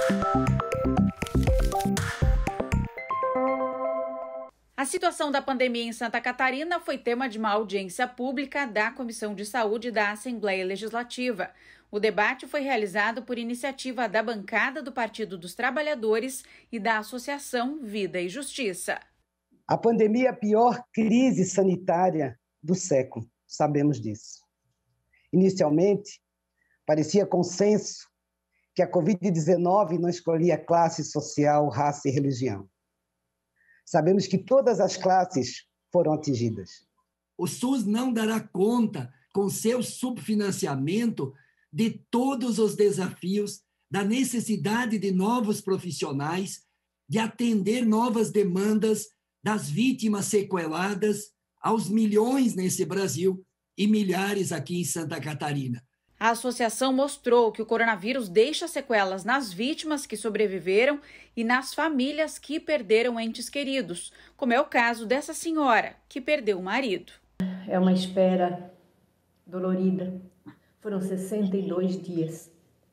A situação da pandemia em Santa Catarina foi tema de uma audiência pública da Comissão de Saúde da Assembleia Legislativa. O debate foi realizado por iniciativa da bancada do Partido dos Trabalhadores e da Associação Vida e Justiça. A pandemia é a pior crise sanitária do século, sabemos disso. Inicialmente, parecia consenso que a Covid-19 não escolhia classe social, raça e religião. Sabemos que todas as classes foram atingidas. O SUS não dará conta, com seu subfinanciamento, de todos os desafios, da necessidade de novos profissionais, de atender novas demandas das vítimas sequeladas, aos milhões nesse Brasil e milhares aqui em Santa Catarina. A associação mostrou que o coronavírus deixa sequelas nas vítimas que sobreviveram e nas famílias que perderam entes queridos, como é o caso dessa senhora, que perdeu o marido. É uma espera dolorida. Foram 62 dias.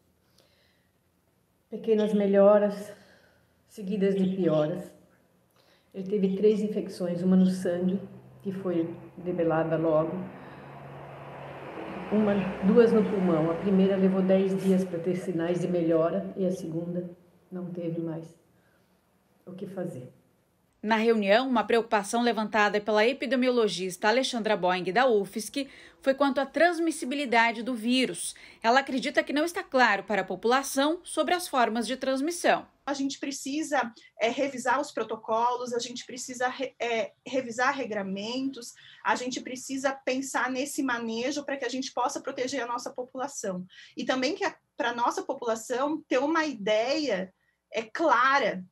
Pequenas melhoras, seguidas de pioras. Ele teve 3 infecções, uma no sangue, que foi debelada logo, 2 no pulmão. A primeira levou 10 dias para ter sinais de melhora e a segunda não teve mais o que fazer. Na reunião, uma preocupação levantada pela epidemiologista Alexandra Boing, da UFSC, foi quanto à transmissibilidade do vírus. Ela acredita que não está claro para a população sobre as formas de transmissão. A gente precisa revisar os protocolos, a gente precisa revisar regramentos, a gente precisa pensar nesse manejo para que a gente possa proteger a nossa população. E também que para a nossa população ter uma ideia clara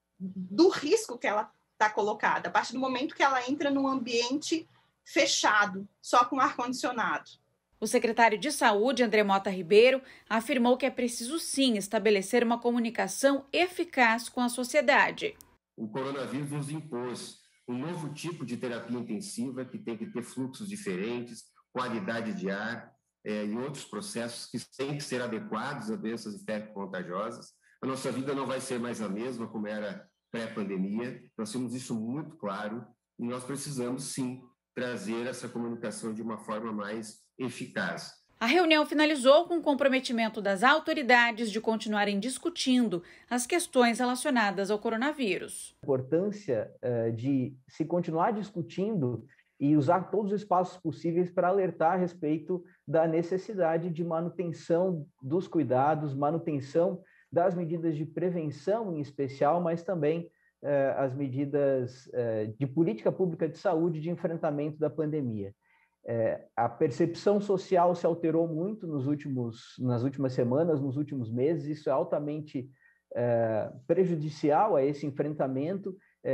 do risco que ela está colocada, a partir do momento que ela entra num ambiente fechado, só com ar-condicionado. O secretário de Saúde, André Mota Ribeiro, afirmou que é preciso sim estabelecer uma comunicação eficaz com a sociedade. O coronavírus nos impôs um novo tipo de terapia intensiva que tem que ter fluxos diferentes, qualidade de ar e outros processos que têm que ser adequados a doenças infecto-contagiosas. A nossa vida não vai ser mais a mesma como era pré-pandemia. Nós temos isso muito claro e nós precisamos sim trazer essa comunicação de uma forma mais eficaz. A reunião finalizou com o comprometimento das autoridades de continuarem discutindo as questões relacionadas ao coronavírus. A importância de se continuar discutindo e usar todos os espaços possíveis para alertar a respeito da necessidade de manutenção dos cuidados, manutenção das medidas de prevenção em especial, mas também as medidas de política pública de saúde de enfrentamento da pandemia. A percepção social se alterou muito nas últimas semanas, nos últimos meses. Isso é altamente prejudicial a esse enfrentamento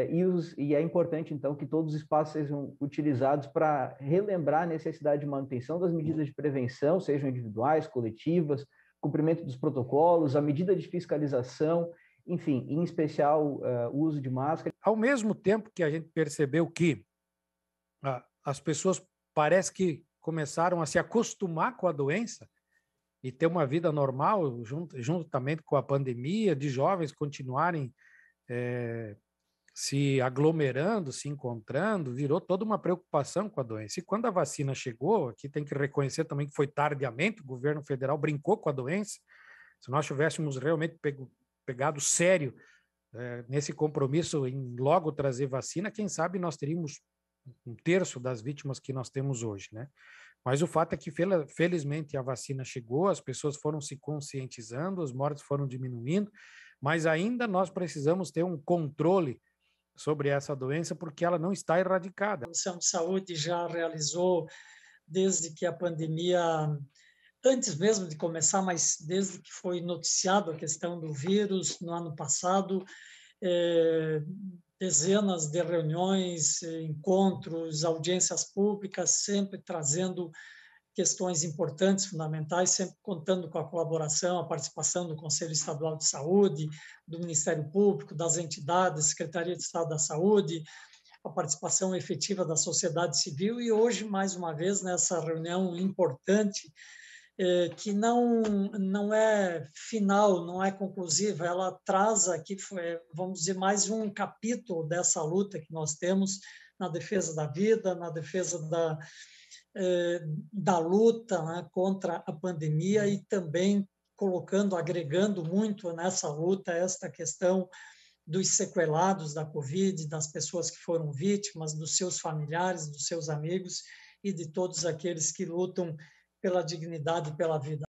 e é importante, então, que todos os espaços sejam utilizados para relembrar a necessidade de manutenção das medidas de prevenção, sejam individuais, coletivas, cumprimento dos protocolos, a medida de fiscalização, enfim, em especial o uso de máscara. Ao mesmo tempo que a gente percebeu que as pessoas parece que começaram a se acostumar com a doença e ter uma vida normal, juntamente com a pandemia, de jovens continuarem se aglomerando, se encontrando, virou toda uma preocupação com a doença. E quando a vacina chegou, aqui tem que reconhecer também que foi tardiamente, o governo federal brincou com a doença. Se nós tivéssemos realmente pegado sério nesse compromisso em logo trazer vacina, quem sabe nós teríamos 1/3 das vítimas que nós temos hoje, né? Mas o fato é que, felizmente, a vacina chegou, as pessoas foram se conscientizando, as mortes foram diminuindo, mas ainda nós precisamos ter um controle sobre essa doença, porque ela não está erradicada. A Comissão de Saúde já realizou, desde que a pandemia, antes mesmo de começar, mas desde que foi noticiado a questão do vírus no ano passado, dezenas de reuniões, encontros, audiências públicas, sempre trazendo questões importantes, fundamentais, sempre contando com a colaboração, a participação do Conselho Estadual de Saúde, do Ministério Público, das entidades, Secretaria de Estado da Saúde, a participação efetiva da sociedade civil e hoje, mais uma vez, nessa reunião importante que não é final, não é conclusiva, ela traz aqui, vamos dizer, mais um capítulo dessa luta que nós temos na defesa da vida, na defesa da luta, né, contra a pandemia, e também agregando muito nessa luta esta questão dos sequelados da Covid, das pessoas que foram vítimas, dos seus familiares, dos seus amigos e de todos aqueles que lutam pela dignidade e pela vida.